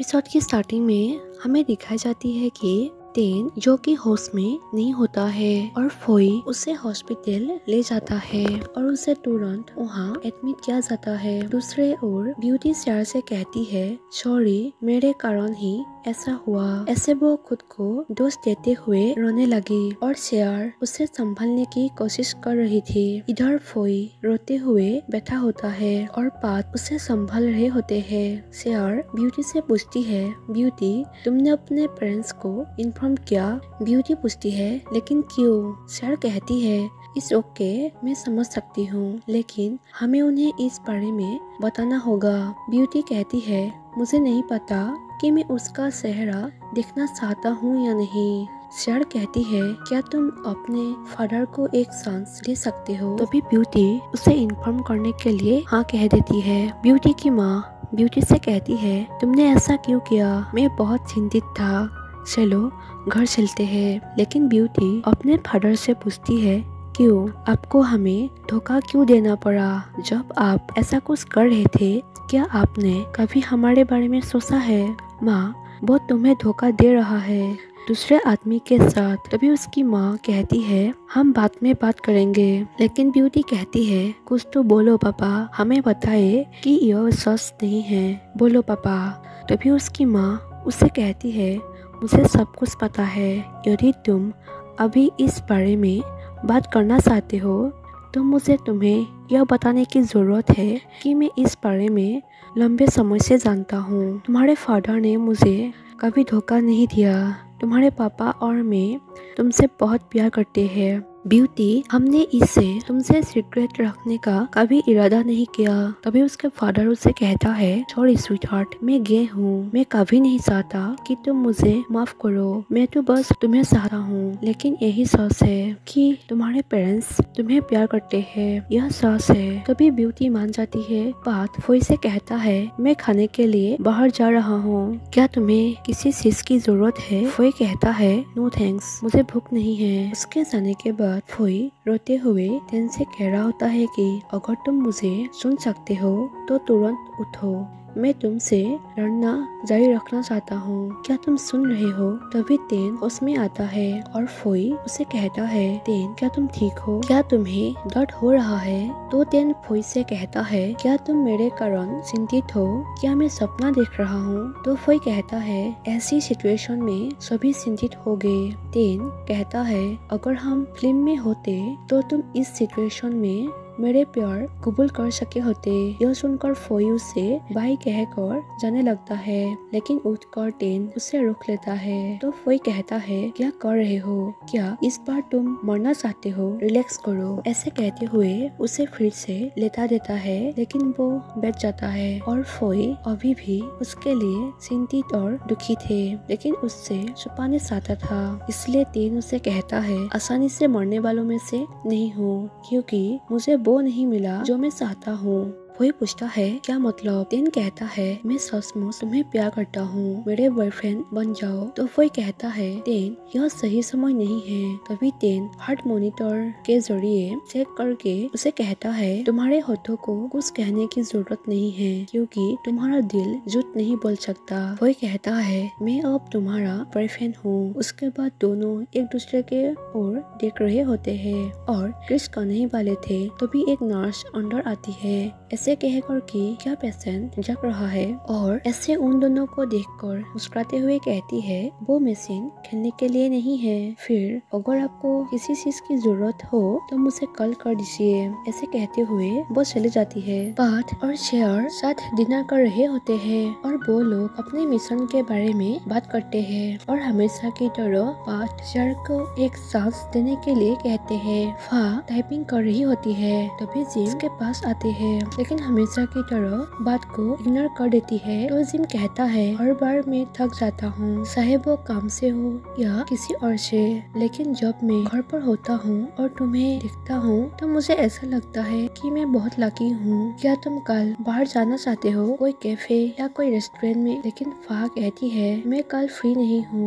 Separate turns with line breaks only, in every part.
Episode की starting में हमें दिखाई जाती है कि तेन जो कि होश में नहीं होता है और फोई उसे हॉस्पिटल ले जाता है और उसे तुरंत वहाँ एडमिट किया जाता है। दूसरे ओर ब्यूटी शेयर से कहती है सॉरी मेरे कारण ही ऐसा हुआ। ऐसे वो खुद को दोष देते हुए रोने लगी और शेयर उसे संभालने की कोशिश कर रही थी। इधर फोई रोते हुए बैठा होता है और पात उसे संभाल रहे होते हैं। शेयर ब्यूटी से पूछती है ब्यूटी तुमने अपने पेरेंट्स को इन्फॉर्म किया? ब्यूटी पूछती है लेकिन क्यों? शेयर कहती है इस ओके मैं समझ सकती हूँ लेकिन हमें उन्हें इस बारे में बताना होगा। ब्यूटी कहती है मुझे नहीं पता कि मैं उसका चेहरा देखना चाहता हूँ या नहीं। शेयर कहती है क्या तुम अपने फादर को एक चांस दे सकते हो? तभी ब्यूटी उसे इन्फॉर्म करने के लिए हाँ कह देती है। ब्यूटी की माँ ब्यूटी से कहती है तुमने ऐसा क्यों किया? मैं बहुत चिंतित था, चलो घर चलते हैं। लेकिन ब्यूटी अपने फादर से पूछती है क्यों? आपको हमें धोखा क्यों देना पड़ा? जब आप ऐसा कुछ कर रहे थे क्या आपने कभी हमारे बारे में सोचा है? माँ वो तुम्हें धोखा दे रहा है दूसरे आदमी के साथ। तभी उसकी माँ कहती है हम बाद में बात करेंगे। लेकिन ब्यूटी कहती है कुछ तो बोलो पापा, हमें बताए कि यह सच नहीं है, बोलो पापा। तभी उसकी माँ उसे कहती है मुझे सब कुछ पता है, यदि तुम अभी इस बारे में बात करना चाहते हो तो मुझे तुम्हें यह बताने की ज़रूरत है कि मैं इस बारे में लंबे समय से जानता हूँ। तुम्हारे फादर ने मुझे कभी धोखा नहीं दिया। तुम्हारे पापा और मैं तुमसे बहुत प्यार करते हैं। ब्यूटी हमने इसे तुमसे सीक्रेट रखने का कभी इरादा नहीं किया। तभी उसके फादर उसे कहता है सॉरी स्वीटहार्ट, मैं गे हूँ, मैं कभी नहीं चाहता कि तुम मुझे माफ करो, मैं तो बस तुम्हें चाहता हूँ। लेकिन यही सच है कि तुम्हारे पेरेंट्स तुम्हें प्यार करते हैं, यह सच है। तभी ब्यूटी मान जाती है। बात फोई से कहता है मैं खाने के लिए बाहर जा रहा हूँ, क्या तुम्हें किसी चीज की जरूरत है? फोई कहता है नो थैंक्स, मुझे भूख नहीं है। उसके जाने के बाद फोई रोते हुए तेन से कह रहा होता है कि अगर तुम मुझे सुन सकते हो तो तुरंत उठो, मैं तुमसे लड़ना जारी रखना चाहता हूँ, क्या तुम सुन रहे हो? तभी तेन उसमें आता है और फोई उसे कहता है तेन क्या तुम ठीक हो? क्या तुम्हें दर्द हो रहा है? तो तेन फोई से कहता है क्या तुम मेरे कारण चिंतित हो? क्या मैं सपना देख रहा हूँ? तो फोई कहता है ऐसी सिचुएशन में सभी चिंतित हो गए। तेन कहता है अगर हम फिल्म में होते तो तुम इस सिचुएशन में मेरे प्यार कबूल कर सके होते। यह सुनकर फोई उसे बाय कहकर जाने लगता है लेकिन उठकर तेन उसे रोक लेता है। तो फोई कहता है क्या कर रहे हो? क्या इस बार तुम मरना चाहते हो? रिलैक्स करो। ऐसे कहते हुए उसे फिर से लेटा देता है लेकिन वो बैठ जाता है और फोई अभी भी उसके लिए चिंतित और दुखी थे लेकिन उससे छुपाने चाहता था। इसलिए तेन उसे कहता है आसानी से मरने वालों में से नहीं हूँ क्योंकि मुझे वो नहीं मिला जो मैं चाहता हूँ। फोई पूछता है क्या मतलब? तेन कहता है मैं सचमुच तुम्हें प्यार करता हूँ, मेरे बॉयफ्रेंड बन जाओ। तो फोई कहता है तेन यह सही समय नहीं है। तभी तेन हार्ट मॉनिटर के जरिए चेक करके उसे कहता है तुम्हारे होठों को कुछ कहने की जरूरत नहीं है क्योंकि तुम्हारा दिल झूठ नहीं बोल सकता। फोई कहता है मैं अब तुम्हारा बॉयफ्रेंड हूँ। उसके बाद दोनों एक दूसरे के ओर देख रहे होते हैं और किस करने वाले थे। तभी एक नर्स अंदर आती है ऐसे कहकर कि क्या पेशेंट जग रहा है और ऐसे उन दोनों को देखकर मुस्कुराते हुए कहती है वो मशीन खेलने के लिए नहीं है, फिर अगर आपको किसी चीज की जरूरत हो तो मुझे कॉल कर दीजिए। ऐसे कहते हुए वो चली जाती है। पाथ और शेयर साथ डिनर कर रहे होते हैं और वो लोग अपने मिशन के बारे में बात करते हैं और हमेशा की तरह पाथ शेयर को एक सांस देने के लिए कहते हैं। फा टाइपिंग कर रही होती है तभी जिम के पास आते हैं लेकिन हमेशा की तरह बात को इग्नोर कर देती है। तो जिम कहता है हर बार मैं थक जाता हूँ, चाहे वो काम से हो या किसी और से, लेकिन जब मैं घर पर होता हूँ और तुम्हें देखता हूँ तो मुझे ऐसा लगता है कि मैं बहुत लकी हूँ। क्या तुम कल बाहर जाना चाहते हो, कोई कैफे या कोई रेस्टोरेंट में? लेकिन फा कहती है मैं कल फ्री नहीं हूँ,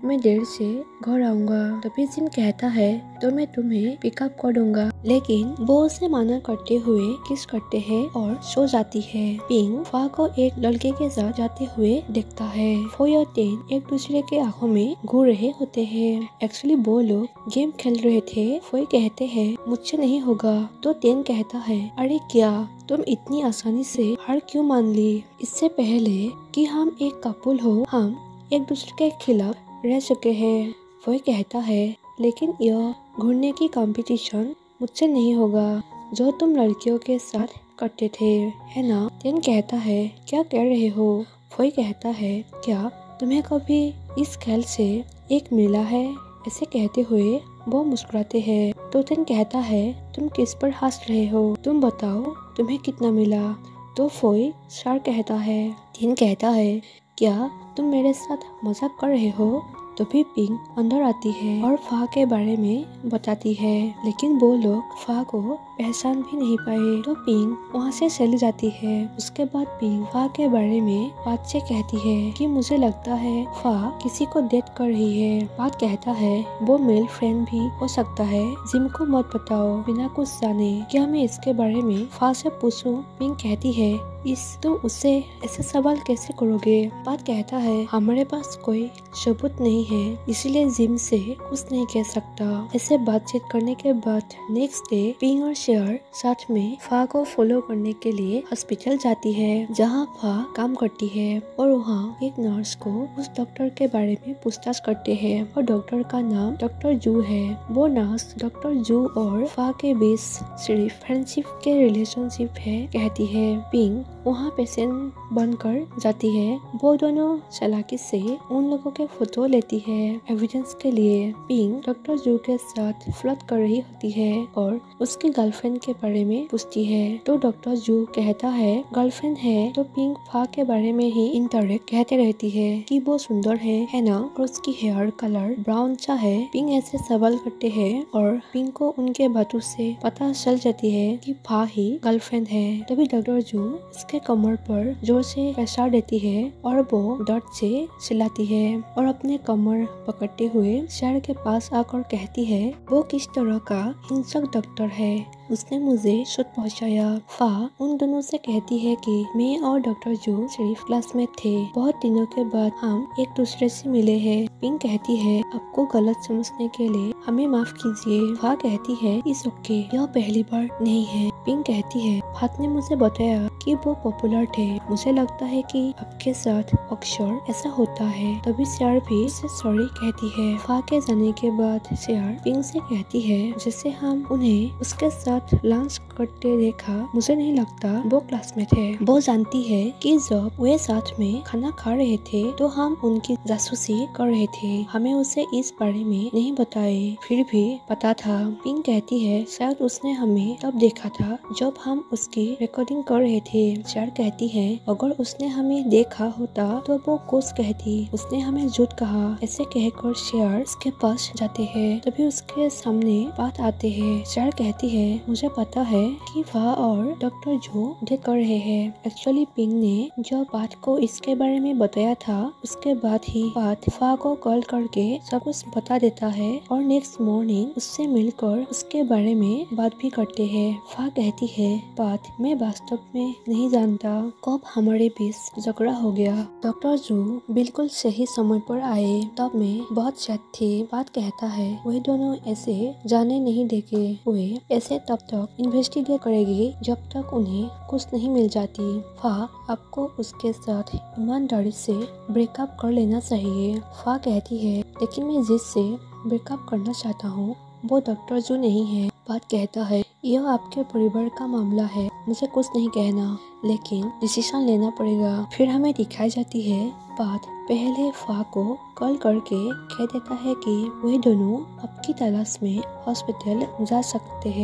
मैं देर से घर आऊंगा। तभी जिम कहता है तो मैं तुम्हें पिकअप कर दूंगा, लेकिन वो उसे मना करते हुए किस करते हैं और सो जाती है। पिंग फा को एक लड़के के साथ जाते हुए देखता है। फोई और टेन एक दूसरे के आंखों में घूर रहे होते हैं। एक्चुअली वो लोग गेम खेल रहे थे। फोई कहते हैं मुझसे नहीं होगा, तो टेन कहता है अरे क्या तुम इतनी आसानी से हार क्यों मान ली? इससे पहले कि हम एक कपल हो, हम एक दूसरे के खिलाफ रह चुके हैं। फोई कहता है लेकिन यह घूरने की कंपटीशन मुझसे नहीं होगा जो तुम लड़कियों के साथ करते थे, है ना? टेन कहता है क्या कह रहे हो? फोई कहता है क्या तुम्हें कभी इस खेल से एक मिला है? ऐसे कहते हुए वो मुस्कुराते हैं। तो टेन कहता है तुम किस पर हंस रहे हो? तुम बताओ तुम्हें कितना मिला? तो फोई 4 कहता है। टेन कहता है क्या तुम मेरे साथ मजाक कर रहे हो? तो भी पिंग अंदर आती है और फा के बारे में बताती है, लेकिन वो लोग फा को पहचान भी नहीं पाए। तो पिंग वहाँ से चली जाती है। उसके बाद पिंग फा के बारे में बात से कहती है कि मुझे लगता है फा किसी को डेट कर रही है। बात कहता है वो मेल फ्रेंड भी हो सकता है। जिम को मत बताओ बिना कुछ जाने, क्या मैं इसके बारे में फा से पूछूं? पिंग कहती है तुम उससे ऐसे सवाल कैसे करोगे? बात कहता है हमारे पास कोई सबूत नहीं है, इसलिए जिम से कुछ नहीं कह सकता। ऐसे बातचीत करने के बाद नेक्स्ट डे पिंग और शेयर साथ में फा को फॉलो करने के लिए हॉस्पिटल जाती है, जहाँ फा काम करती है। और वहाँ एक नर्स को उस डॉक्टर के बारे में पूछताछ करते हैं और डॉक्टर का नाम डॉक्टर जू है। वो नर्स डॉक्टर जू और फा के बीच सिर्फ फ्रेंडशिप के रिलेशनशिप है कहती है। पिंग वहाँ पेशेंट बनकर जाती है। वो दोनों चालाकी से उन लोगों के फोटो लेती है एविडेंस के लिए। पिंग डॉक्टर जू के साथ फ्लर्ट कर रही होती है और उसकी गर्लफ्रेंड के बारे में पूछती है। तो डॉक्टर जू कहता है गर्लफ्रेंड है। तो पिंग फा के बारे में ही इंटरेक्ट कहते रहती है कि वो सुंदर है ना, और उसकी हेयर कलर ब्राउन सा है। पिंग ऐसे सवाल करते हैं और पिंग को उनके बातों से पता चल जाती है कि फा ही गर्लफ्रेंड है। तभी डॉक्टर जू उसके कमर पर जोर से प्रेशर देती है और वो दर्द से चिल्लाती है और अपने कमर पकड़ते हुए शेर के पास आकर कहती है वो किस तरह का हिंसक डॉक्टर है, उसने मुझे चोट पहुंचाया। फा उन दोनों से कहती है कि मैं और डॉक्टर जू सिर्फ क्लासमेट थे, बहुत दिनों के बाद हम एक दूसरे से मिले हैं। पिंग कहती है आपको गलत समझने के लिए हमें माफ कीजिए। फा कहती है इस ओके, यह पहली बार नहीं है। पिंग कहती है फात ने मुझे बताया कि वो पॉपुलर थे, मुझे लगता है कि आपके साथ अक्सर ऐसा होता है। तभी शेयर भी उसे सॉरी कहती है। फा के जाने के बाद शेयर पिंग से कहती है जैसे हम उन्हें उसके साथ लंच करते देखा, मुझे नहीं लगता वो क्लासमेट है। वो जानती है कि जब वे साथ में खाना खा रहे थे तो हम उनकी जासूसी कर रहे थे, हमें उसे इस बारे में नहीं बताए, फिर भी पता था। पिंग कहती है शायद उसने हमें तब देखा था जब हम उसकी रिकॉर्डिंग कर रहे थे। शेयर कहती है अगर उसने हमें देखा होता तो वो कुछ कहती, उसने हमें झूठ कहा। ऐसे कहकर शेयर उसके पास जाते हैं। तभी उसके सामने बात आते हैं। शेयर कहती है मुझे पता है कि फा और डॉक्टर जो डेट कर रहे हैं। एक्चुअली पिंग ने जब बात को इसके बारे में बताया था उसके बाद ही बात फा को कॉल करके सब कुछ बता देता है और नेक्स्ट मॉर्निंग उससे मिलकर उसके बारे में बात भी करते हैं। फा कहती है बात मैं वास्तव में नहीं जानता कब हमारे बीच झगड़ा हो गया। डॉक्टर जू बिल्कुल सही समय पर आए, तब मैं बहुत सैड थी। बात कहता है वही दोनों ऐसे जाने नहीं देंगे, वे ऐसे तब तक इन्वेस्टिगेट करेगी जब तक उन्हें कुछ नहीं मिल जाती। फा आपको उसके साथ ईमानदारी से ब्रेकअप कर लेना चाहिए। फा कहती है लेकिन मैं जिससे ब्रेकअप करना चाहता हूँ वो डॉक्टर जू नहीं है। बात कहता है यह आपके परिवार का मामला है, मुझे कुछ नहीं कहना, लेकिन डिसीजन लेना पड़ेगा। फिर हमें दिखाई जाती है बात पहले फा को कॉल करके कह देता है कि वही दोनों आपकी तलाश में हॉस्पिटल जा सकते हैं।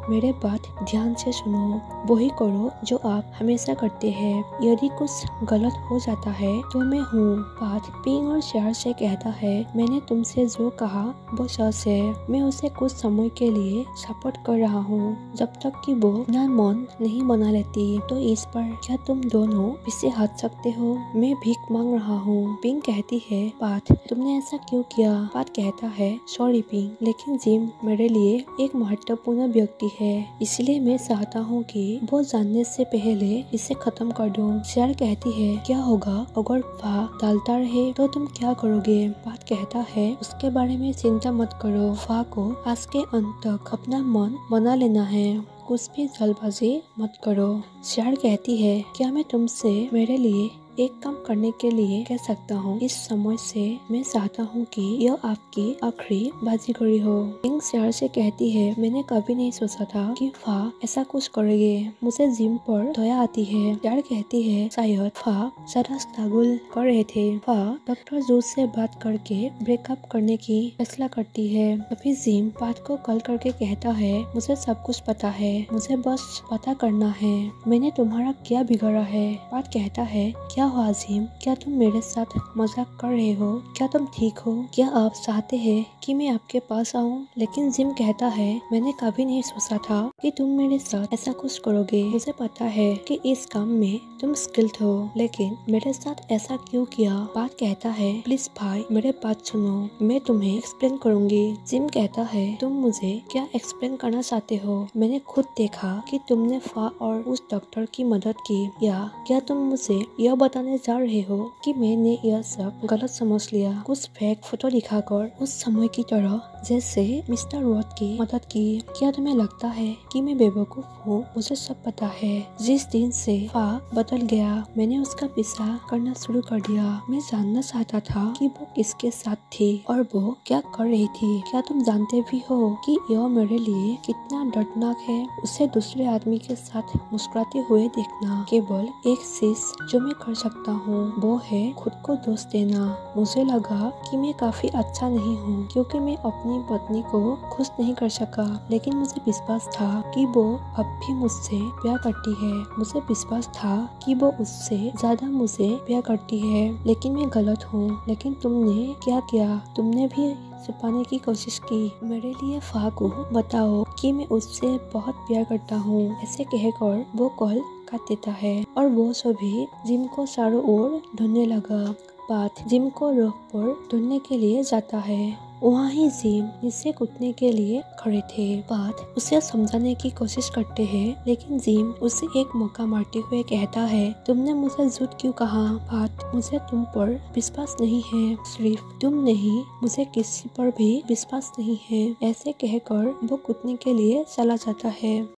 मेरे बात ध्यान से सुनो, वही करो जो आप हमेशा करते हैं। यदि कुछ गलत हो जाता है तो मैं हूँ। पाथ पिंग और शेयर से कहता है, मैंने तुमसे जो कहा वो सच है। मैं उसे कुछ समय के लिए सपोर्ट कर रहा हूँ, जब तक कि वो अपना मन नहीं बना लेती। तो इस पर क्या तुम दोनों पीछे हट सकते हो? मैं भीख मांग रहा हूँ। पिंग कहती है, पाथ तुमने ऐसा क्यों किया? पाथ कहता है, सॉरी पिंग, लेकिन जिम मेरे लिए एक महत्वपूर्ण व्यक्ति है, इसलिए मैं चाहता हूँ कि वो जानने से पहले इसे खत्म कर दूं। शेयर कहती है, क्या होगा अगर फा डालता रहे तो तुम क्या करोगे? पाथ कहता है, उसके बारे में चिंता मत करो। फा को आज के अंत तक अपना मन बना लेना है, कुछ भी जल्दबाजी मत करो। शेयर कहती है, क्या मैं तुमसे मेरे लिए एक काम करने के लिए कह सकता हूँ? इस समय से मैं चाहता हूँ कि यह आपकी आखिरी बाजीगरी हो। पिंग शेयर से कहती है, मैंने कभी नहीं सोचा था कि फा ऐसा कुछ करेगी। मुझे जिम पर दया आती है। शेयर कहती है, शायद फा ज्यादा स्ट्रगल कर रहे थे। फा डॉक्टर जू से बात करके ब्रेकअप करने की फैसला करती है। अभी जिम पाथ को कॉल करके कहता है, मुझे सब कुछ पता है, मुझे बस पता करना है मैंने तुम्हारा क्या बिगाड़ा है। पाथ कहता है, क्या हुआ जिम? क्या तुम मेरे साथ मजाक कर रहे हो? क्या तुम ठीक हो? क्या आप चाहते हैं कि मैं आपके पास आऊं? लेकिन जिम कहता है, मैंने कभी नहीं सोचा था कि तुम मेरे साथ ऐसा कुछ करोगे। मुझे पता है कि इस काम में तुम स्किल्ड हो, लेकिन मेरे साथ ऐसा क्यों किया? बात कहता है, प्लीज भाई मेरे बात सुनो, मैं तुम्हें एक्सप्लेन करूंगी। जिम कहता है, तुम मुझे क्या एक्सप्लेन करना चाहते हो? मैंने खुद देखा कि तुमने फा और उस डॉक्टर की मदद की। या क्या तुम मुझे यह बताने जा रहे हो कि मैंने यह सब गलत समझ लिया? कुछ फेक फोटो दिखाकर उस समय की तरह जैसे मिस्टर रोथ की मदद की। क्या तुम्हें लगता है कि मैं बेवकूफ हूँ? मुझे सब पता है। जिस दिन से फा बदल गया, मैंने उसका पीछा करना शुरू कर दिया। मैं जानना चाहता था कि वो किसके साथ थी और वो क्या कर रही थी। क्या तुम जानते भी हो कि यह मेरे लिए कितना दर्दनाक है? उसे दूसरे आदमी के साथ मुस्कुराते हुए देखना। केवल एक चीज जो मैं कर सकता हूँ वो है खुद को दोष देना। मुझे लगा कि मैं काफी अच्छा नहीं हूँ क्योंकि मैं अपनी पत्नी को खुश नहीं कर सका, लेकिन मुझे विश्वास था कि वो अब भी मुझसे प्यार करती है। मुझे विश्वास था कि वो उससे ज्यादा मुझे प्यार करती है, लेकिन मैं गलत हूँ। लेकिन तुमने क्या किया? तुमने भी छुपाने की कोशिश की। मेरे लिए फा को बताओ कि मैं उससे बहुत प्यार करता हूँ। ऐसे कहकर वो कॉल काट देता है और वो सभी जिम को चारों ओर ढूंढने लगा। पाथ जिम को रोक पर ढूंढने के लिए जाता है। वहाँ ही जिम नीचे कूदने के लिए खड़े थे। पाथ उसे समझाने की कोशिश करते हैं, लेकिन जिम उसे एक मौका मारते हुए कहता है, तुमने मुझे झूठ क्यों कहा? पाथ मुझे तुम पर विश्वास नहीं है, सिर्फ तुम नहीं मुझे किसी पर भी विश्वास नहीं है। ऐसे कहकर वो कूदने के लिए चला जाता है।